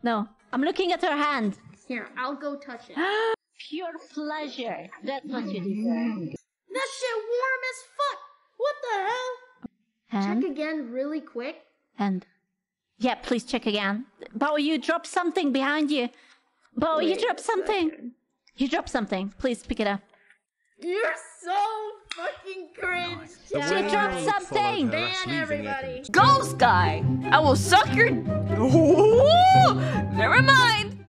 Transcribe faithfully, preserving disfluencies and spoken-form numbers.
No. I'm looking at her hand. Here, I'll go touch it. Pure pleasure. That's what you deserve. That shit warm as fuck. What the hell? Hand? Check again really quick. Hand. Yeah, please check again. Bo, you dropped something behind you. Bo, Wait you dropped something. second. You dropped something. Please pick it up. You're so fucking cringe. She Jack. dropped something. Ban everybody. Go, Sky! I will suck your... Ooh, never mind!